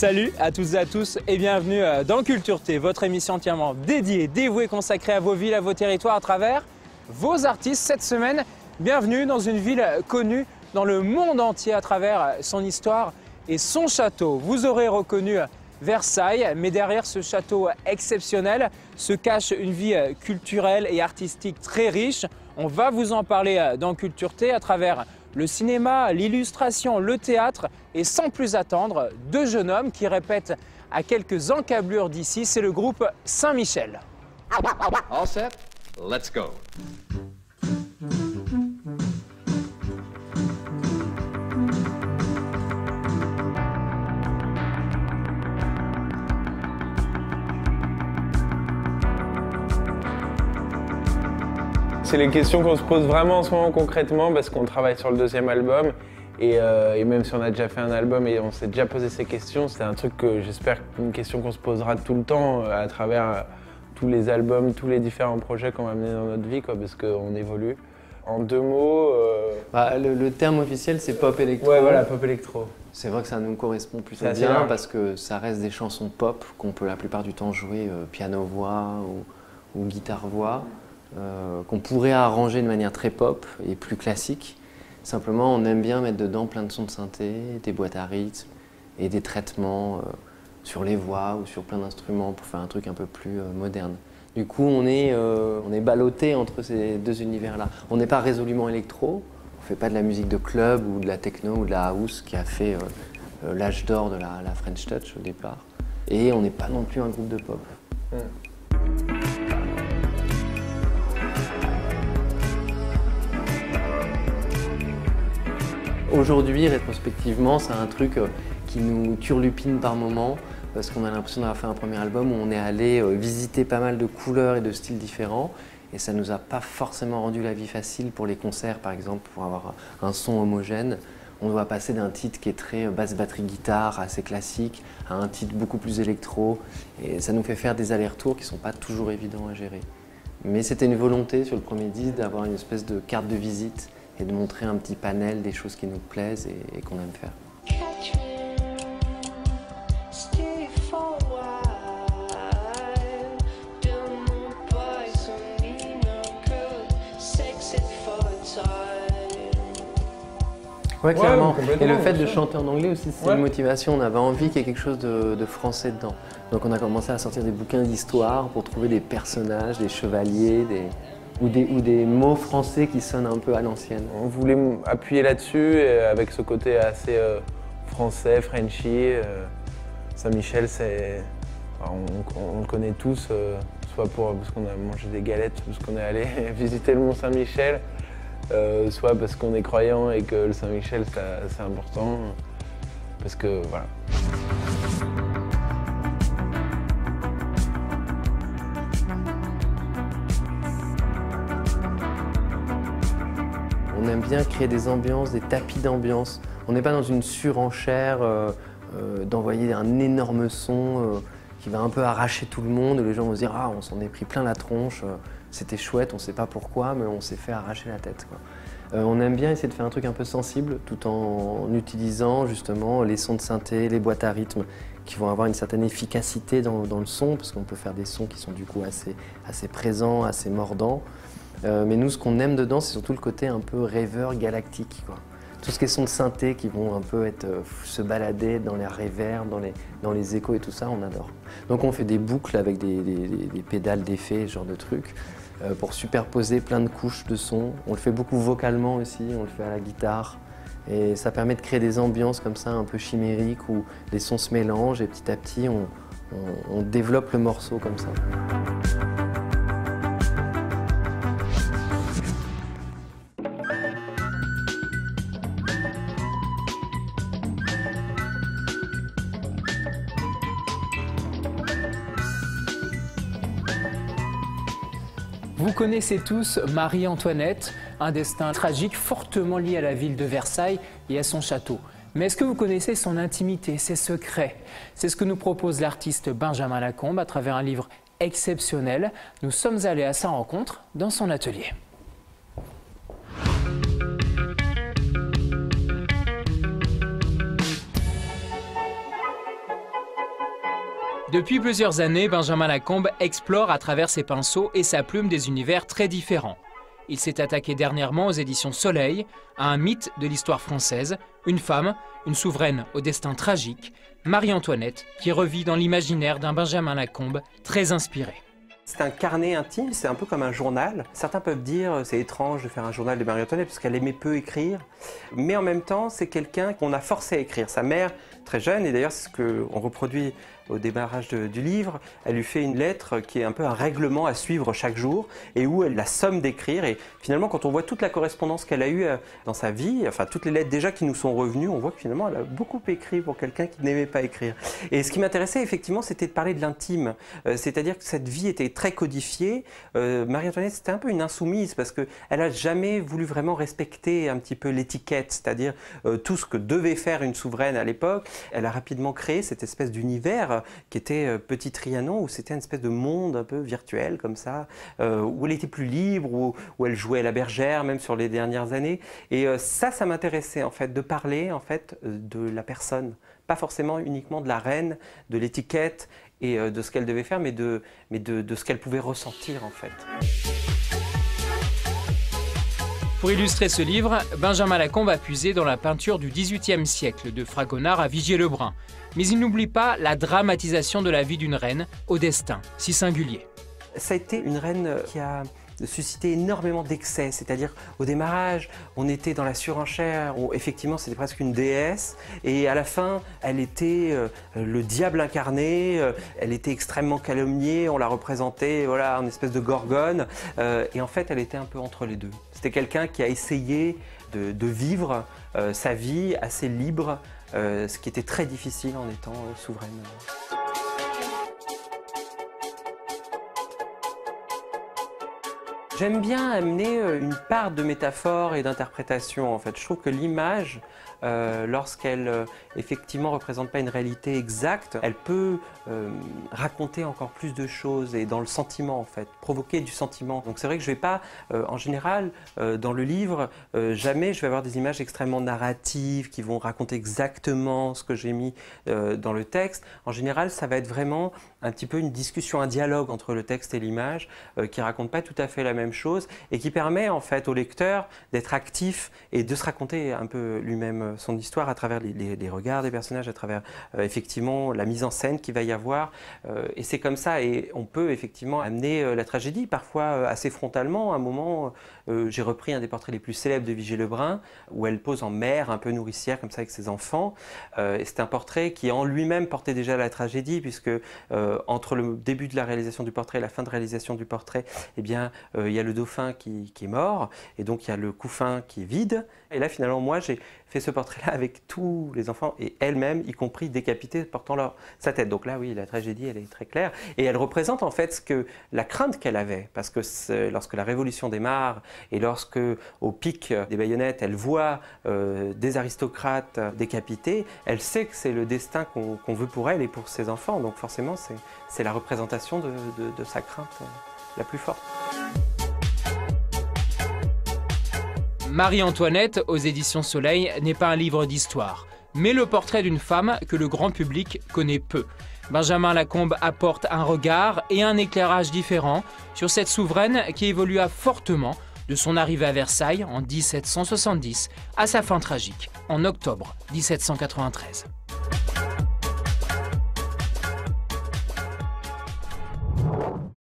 Salut à toutes et à tous et bienvenue dans Culture T, votre émission entièrement dédiée, dévouée, consacrée à vos villes, à vos territoires à travers vos artistes. Cette semaine, bienvenue dans une ville connue dans le monde entier à travers son histoire et son château. Vous aurez reconnu Versailles, mais derrière ce château exceptionnel se cache une vie culturelle et artistique très riche. On va vous en parler dans Culture T à travers le cinéma, l'illustration, le théâtre et sans plus attendre, deux jeunes hommes qui répètent à quelques encablures d'ici, c'est le groupe Saint-Michel. All set? Let's go. C'est les questions qu'on se pose vraiment en ce moment concrètement parce qu'on travaille sur le deuxième album et même si on a déjà fait un album et on s'est déjà posé ces questions, c'est un truc que j'espère une question qu'on se posera tout le temps à travers tous les albums, tous les différents projets qu'on va mener dans notre vie parce qu'on évolue. En deux mots... le terme officiel c'est pop électro. Ouais voilà, pop électro. C'est vrai que ça nous correspond plutôt bien parce que ça reste des chansons pop qu'on peut la plupart du temps jouer piano-voix ou guitare-voix. Qu'on pourrait arranger de manière très pop et plus classique. Simplement, on aime bien mettre dedans plein de sons de synthé, des boîtes à rythme et des traitements sur les voix ou sur plein d'instruments pour faire un truc un peu plus moderne. Du coup, on est ballotté entre ces deux univers-là. On n'est pas résolument électro, on ne fait pas de la musique de club ou de la techno ou de la house qui a fait l'âge d'or de la French Touch au départ. Et on n'est pas non plus un groupe de pop. Aujourd'hui, rétrospectivement, c'est un truc qui nous turlupine par moments parce qu'on a l'impression d'avoir fait un premier album où on est allé visiter pas mal de couleurs et de styles différents et ça nous a pas forcément rendu la vie facile pour les concerts, par exemple, pour avoir un son homogène. On doit passer d'un titre qui est très basse batterie guitare, assez classique, à un titre beaucoup plus électro et ça nous fait faire des allers-retours qui sont pas toujours évidents à gérer. Mais c'était une volonté sur le premier disque d'avoir une espèce de carte de visite et de montrer un petit panel des choses qui nous plaisent et qu'on aime faire. Ouais, clairement. Et le fait de chanter en anglais aussi, c'est une motivation. On avait envie qu'il y ait quelque chose de français dedans. Donc on a commencé à sortir des bouquins d'histoire pour trouver des personnages, des chevaliers, ou des mots français qui sonnent un peu à l'ancienne. On voulait appuyer là-dessus avec ce côté assez français, Frenchy. Saint-Michel, on le connaît tous, soit parce qu'on a mangé des galettes, parce qu'on est allé visiter le Mont Saint-Michel, soit parce qu'on est croyant et que le Saint-Michel c'est important, parce que voilà. On aime bien créer des ambiances, des tapis d'ambiance. On n'est pas dans une surenchère d'envoyer un énorme son qui va un peu arracher tout le monde. Et les gens vont se dire « Ah, on s'en est pris plein la tronche, c'était chouette, on ne sait pas pourquoi, mais on s'est fait arracher la tête. » On aime bien essayer de faire un truc un peu sensible tout en utilisant justement les sons de synthé, les boîtes à rythme qui vont avoir une certaine efficacité dans le son parce qu'on peut faire des sons qui sont du coup assez présents, assez mordants. Mais nous, ce qu'on aime dedans, c'est surtout le côté un peu rêveur galactique, quoi. Tout ce qui est sons de synthé qui vont un peu se balader dans les reverbs, dans les échos et tout ça, on adore. Donc on fait des boucles avec des pédales d'effets, ce genre de trucs, pour superposer plein de couches de sons. On le fait beaucoup vocalement aussi, on le fait à la guitare. Et ça permet de créer des ambiances comme ça, un peu chimériques, où les sons se mélangent et petit à petit, on développe le morceau comme ça. Vous connaissez tous Marie-Antoinette, un destin tragique fortement lié à la ville de Versailles et à son château. Mais est-ce que vous connaissez son intimité, ses secrets? C'est ce que nous propose l'artiste Benjamin Lacombe à travers un livre exceptionnel. Nous sommes allés à sa rencontre dans son atelier. Depuis plusieurs années, Benjamin Lacombe explore à travers ses pinceaux et sa plume des univers très différents. Il s'est attaqué dernièrement aux éditions Soleil à un mythe de l'histoire française, une femme, une souveraine au destin tragique, Marie-Antoinette, qui revit dans l'imaginaire d'un Benjamin Lacombe très inspiré. C'est un carnet intime, c'est un peu comme un journal. Certains peuvent dire c'est étrange de faire un journal de Marie-Antoinette parce qu'elle aimait peu écrire. Mais en même temps, c'est quelqu'un qu'on a forcé à écrire. Sa mère, très jeune, et d'ailleurs c'est ce qu'on reproduit au démarrage du livre, elle lui fait une lettre qui est un peu un règlement à suivre chaque jour et où elle la somme d'écrire. Et finalement, quand on voit toute la correspondance qu'elle a eue dans sa vie, enfin toutes les lettres déjà qui nous sont revenues, on voit que finalement elle a beaucoup écrit pour quelqu'un qui n'aimait pas écrire. Et ce qui m'intéressait effectivement, c'était de parler de l'intime. C'est-à-dire que cette vie était très codifiée. Marie-Antoinette, c'était un peu une insoumise parce qu'elle n'a jamais voulu vraiment respecter un petit peu l'étiquette, c'est-à-dire tout ce que devait faire une souveraine à l'époque. Elle a rapidement créé cette espèce d'univers qui était Petit Trianon, où c'était une espèce de monde un peu virtuel comme ça, où elle était plus libre, où elle jouait à la bergère, même sur les dernières années. Et ça m'intéressait en fait, de parler en fait de la personne, pas forcément uniquement de la reine, de l'étiquette et de ce qu'elle devait faire, mais de ce qu'elle pouvait ressentir en fait. Pour illustrer ce livre, Benjamin Lacombe a puisé dans la peinture du XVIIIe siècle, de Fragonard à Vigier-le-Brun. Mais il n'oublie pas la dramatisation de la vie d'une reine au destin si singulier. Ça a été une reine qui a suscité énormément d'excès, c'est-à-dire au démarrage, on était dans la surenchère, où effectivement c'était presque une déesse, et à la fin, elle était le diable incarné, elle était extrêmement calomniée, on la représentait voilà, en espèce de gorgone, et en fait elle était un peu entre les deux. C'était quelqu'un qui a essayé de vivre sa vie assez libre, ce qui était très difficile en étant souveraine. J'aime bien amener une part de métaphore et d'interprétation en fait. Je trouve que l'image, lorsqu'elle effectivement représente pas une réalité exacte, elle peut raconter encore plus de choses et dans le sentiment en fait, provoquer du sentiment. Donc c'est vrai que je vais pas, en général, dans le livre, jamais je vais avoir des images extrêmement narratives qui vont raconter exactement ce que j'ai mis dans le texte. En général, ça va être vraiment un petit peu une discussion, un dialogue entre le texte et l'image qui raconte pas tout à fait la même chose et qui permet en fait au lecteur d'être actif et de se raconter un peu lui-même son histoire à travers les regards des personnages, à travers effectivement la mise en scène qu'il va y avoir et c'est comme ça et on peut effectivement amener la tragédie parfois assez frontalement. À un moment j'ai repris un des portraits les plus célèbres de Vigier-le-Brun où elle pose en mère un peu nourricière comme ça avec ses enfants et c'est un portrait qui en lui-même portait déjà la tragédie puisque entre le début de la réalisation du portrait et la fin de réalisation du portrait, eh bien, il y a le dauphin qui est mort, et donc il y a le couffin qui est vide. Et là, finalement, moi, j'ai fait ce portrait-là avec tous les enfants, et elle-même, y compris décapités, portant sa tête. Donc là, oui, la tragédie, elle est très claire. Et elle représente en fait la crainte qu'elle avait, parce que lorsque la Révolution démarre, et lorsque, au pic des baïonnettes, elle voit des aristocrates décapités, elle sait que c'est le destin qu'on veut pour elle et pour ses enfants. Donc forcément, c'est la représentation de sa crainte la plus forte. Marie-Antoinette, aux éditions Soleil, n'est pas un livre d'histoire, mais le portrait d'une femme que le grand public connaît peu. Benjamin Lacombe apporte un regard et un éclairage différents sur cette souveraine qui évolua fortement de son arrivée à Versailles en 1770 à sa fin tragique en octobre 1793.